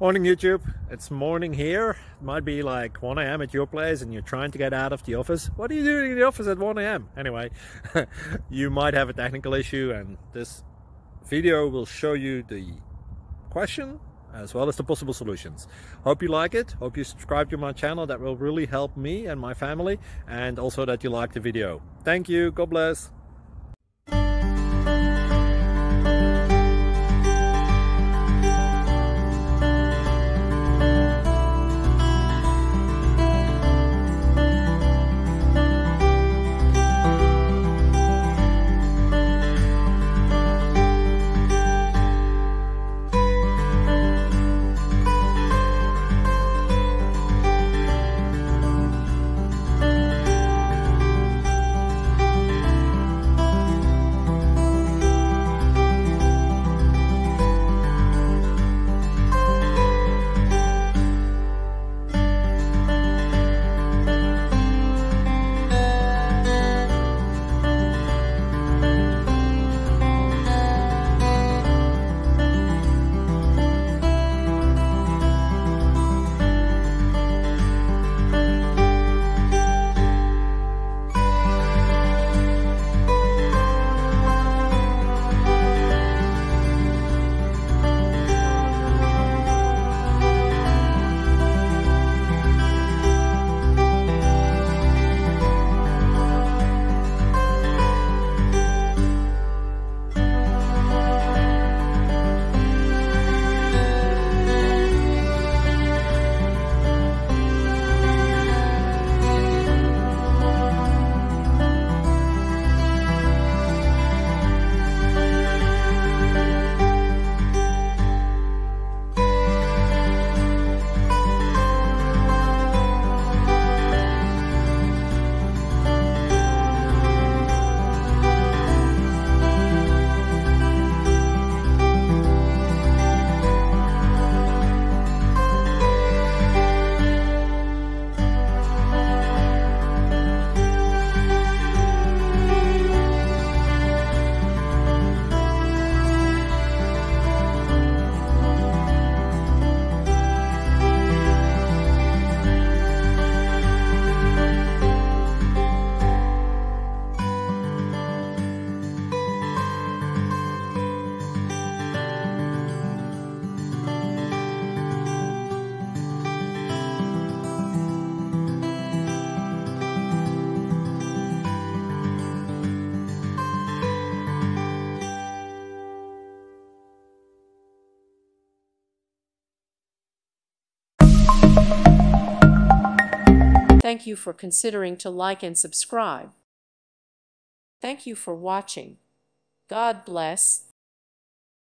Morning YouTube, it's morning here. It might be like 1 a.m. at your place and you're trying to get out of the office. What are you doing in the office at 1 a.m? Anyway, you might have a technical issue and this video will show you the question as well as the possible solutions. Hope you like it, hope you subscribe to my channel. That will really help me and my family, and also that you like the video. Thank you, God bless. Thank you for considering to like and subscribe. Thank you for watching. God bless.